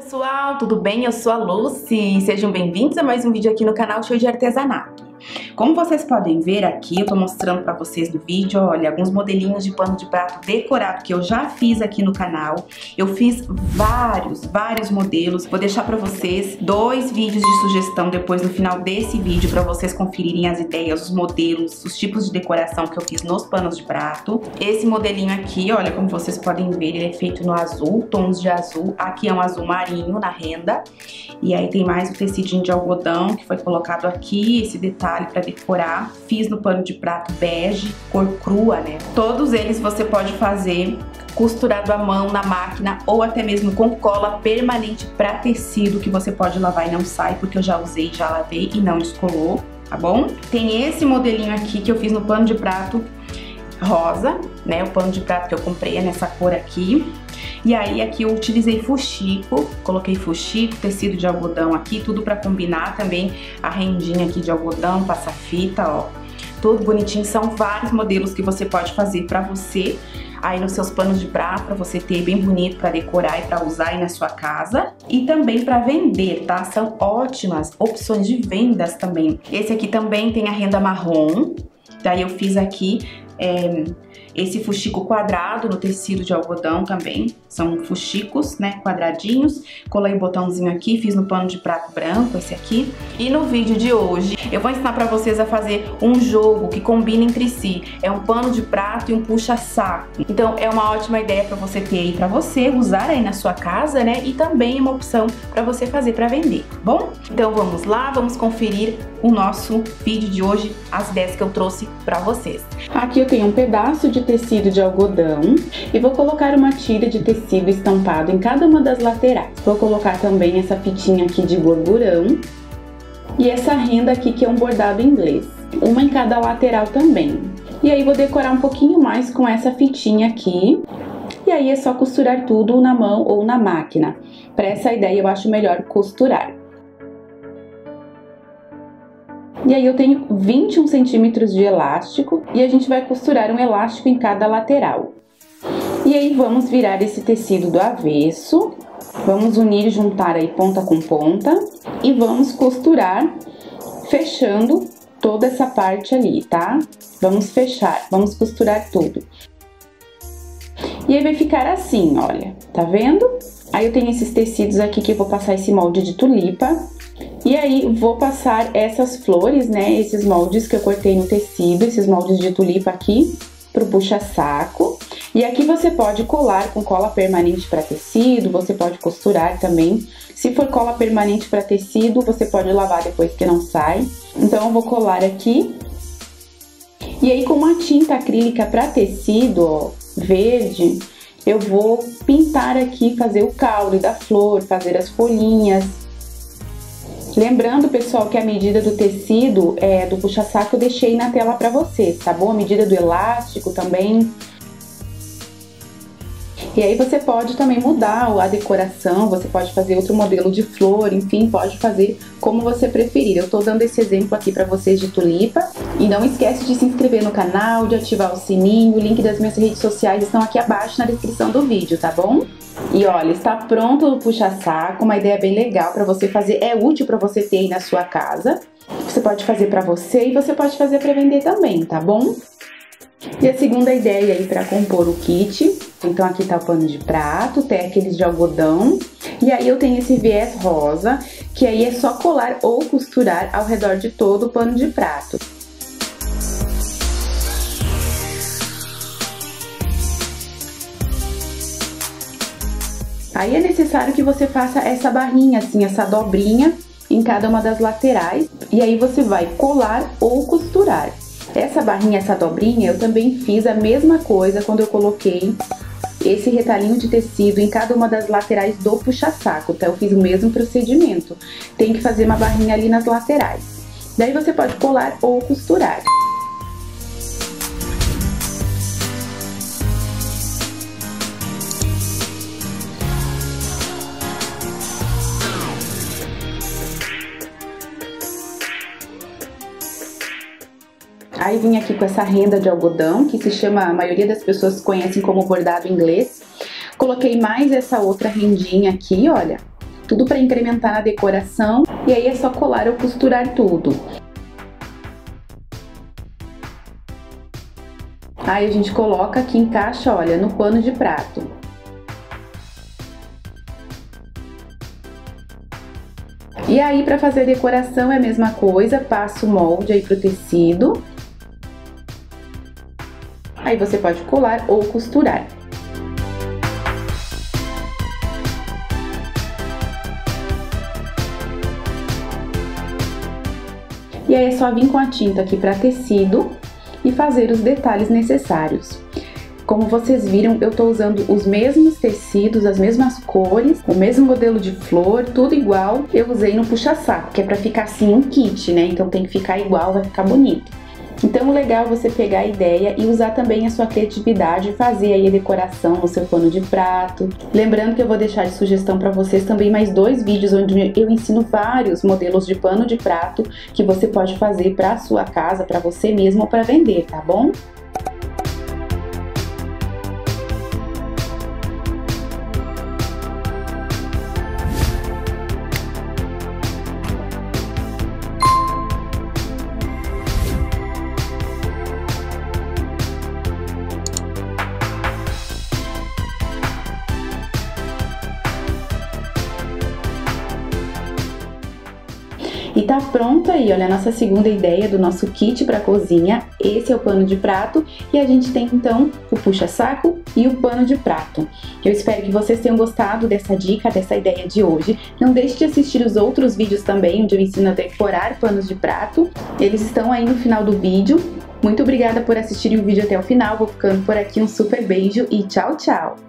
pessoal, tudo bem? Eu sou a Lucy, sejam bem-vindos a mais um vídeo aqui no canal Show de Artesanato. Como vocês podem ver aqui, eu tô mostrando pra vocês no vídeo, olha, alguns modelinhos de pano de prato decorado que eu já fiz aqui no canal. Eu fiz vários modelos, vou deixar pra vocês 2 vídeos de sugestão depois no final desse vídeo pra vocês conferirem as ideias, os modelos, os tipos de decoração que eu fiz nos panos de prato. Esse modelinho aqui, olha, como vocês podem ver, ele é feito no azul, tons de azul. Aqui é um azul marinho na renda. E aí tem mais o tecidinho de algodão que foi colocado aqui, esse detalhe pra decorar. Fiz no pano de prato bege, cor crua, né? Todos eles você pode fazer costurado à mão na máquina ou até mesmo com cola permanente pra tecido, que você pode lavar e não sai, porque eu já usei, já lavei e não descolou, tá bom? Tem esse modelinho aqui que eu fiz no pano de prato rosa, né? O pano de prato que eu comprei é nessa cor aqui. E aí aqui eu utilizei fuxico, coloquei fuxico, tecido de algodão aqui, tudo pra combinar também a rendinha aqui de algodão, passa-fita, ó. Tudo bonitinho, são vários modelos que você pode fazer pra você aí nos seus panos de prato, pra você ter bem bonito pra decorar e pra usar aí na sua casa. E também pra vender, tá? São ótimas opções de vendas também. Esse aqui também tem a renda marrom, daí eu fiz aqui esse fuxico quadrado no tecido de algodão também. São fuxicos, né, quadradinhos. Colei o botãozinho aqui, fiz no pano de prato branco, esse aqui. E no vídeo de hoje eu vou ensinar pra vocês a fazer um jogo que combina entre si. É um pano de prato e um puxa-saco. Então é uma ótima ideia pra você ter aí, pra você usar aí na sua casa, né? E também uma opção pra você fazer pra vender, tá bom? Então vamos lá, vamos conferir o nosso vídeo de hoje, as ideias que eu trouxe pra vocês. Aqui eu tenho um pedaço de tecido de algodão e vou colocar uma tira de tecido estampado em cada uma das laterais. Vou colocar também essa fitinha aqui de gorgurão e essa renda aqui que é um bordado inglês, uma em cada lateral também. E aí vou decorar um pouquinho mais com essa fitinha aqui. E aí é só costurar tudo na mão ou na máquina. Para essa ideia eu acho melhor costurar. E aí eu tenho 21 centímetros de elástico e a gente vai costurar um elástico em cada lateral. E aí vamos virar esse tecido do avesso, vamos unir e juntar aí ponta com ponta e vamos costurar fechando toda essa parte ali, tá? Vamos fechar, vamos costurar tudo. E aí vai ficar assim, olha, tá vendo? Aí eu tenho esses tecidos aqui que eu vou passar esse molde de tulipa. E aí vou passar essas flores, né, esses moldes que eu cortei no tecido, esses moldes de tulipa aqui pro puxa-saco. E aqui você pode colar com cola permanente para tecido, você pode costurar também. Se for cola permanente para tecido, você pode lavar depois que não sai. Então eu vou colar aqui. E aí com uma tinta acrílica para tecido, ó, verde, eu vou pintar aqui, fazer o caule da flor, fazer as folhinhas. Lembrando, pessoal, que a medida do tecido do puxa-saco eu deixei na tela pra vocês, tá bom? A medida do elástico também. E aí você pode também mudar a decoração, você pode fazer outro modelo de flor, enfim, pode fazer como você preferir. Eu tô dando esse exemplo aqui pra vocês de tulipa. E não esquece de se inscrever no canal, de ativar o sininho, o link das minhas redes sociais estão aqui abaixo na descrição do vídeo, tá bom? E olha, está pronto o puxa-saco, uma ideia bem legal para você fazer, é útil para você ter aí na sua casa. Você pode fazer para você e você pode fazer para vender também, tá bom? E a segunda ideia aí para compor o kit, então aqui tá o pano de prato, tem aqueles de algodão, e aí eu tenho esse viés rosa, que aí é só colar ou costurar ao redor de todo o pano de prato. Aí é necessário que você faça essa barrinha, assim, essa dobrinha em cada uma das laterais. E aí você vai colar ou costurar. Essa barrinha, essa dobrinha, eu também fiz a mesma coisa quando eu coloquei esse retalhinho de tecido em cada uma das laterais do puxa-saco, tá? Eu fiz o mesmo procedimento. Tem que fazer uma barrinha ali nas laterais. Daí você pode colar ou costurar. Aí vim aqui com essa renda de algodão, que se chama, a maioria das pessoas conhecem como bordado inglês. Coloquei mais essa outra rendinha aqui, olha. tudo para incrementar na decoração. E aí é só colar ou costurar tudo. Aí a gente coloca aqui, encaixa, olha, no pano de prato. E aí, para fazer a decoração é a mesma coisa, passa o molde aí pro tecido. Aí você pode colar ou costurar. E aí é só vir com a tinta aqui para tecido e fazer os detalhes necessários. Como vocês viram, eu tô usando os mesmos tecidos, as mesmas cores, o mesmo modelo de flor, tudo igual. Eu usei no puxa-saco, que é pra ficar assim um kit, né? Então tem que ficar igual, vai ficar bonito. Então o legal é você pegar a ideia e usar também a sua criatividade e fazer aí a decoração no seu pano de prato. Lembrando que eu vou deixar de sugestão para vocês também mais 2 vídeos onde eu ensino vários modelos de pano de prato que você pode fazer para a sua casa, para você mesmo ou para vender, tá bom? E tá pronto aí, olha, a nossa segunda ideia do nosso kit para cozinha. Esse é o pano de prato e a gente tem então o puxa-saco e o pano de prato. Eu espero que vocês tenham gostado dessa dica, dessa ideia de hoje. Não deixe de assistir os outros vídeos também, onde eu ensino a decorar panos de prato. Eles estão aí no final do vídeo. Muito obrigada por assistirem o vídeo até o final. Vou ficando por aqui, um super beijo e tchau, tchau!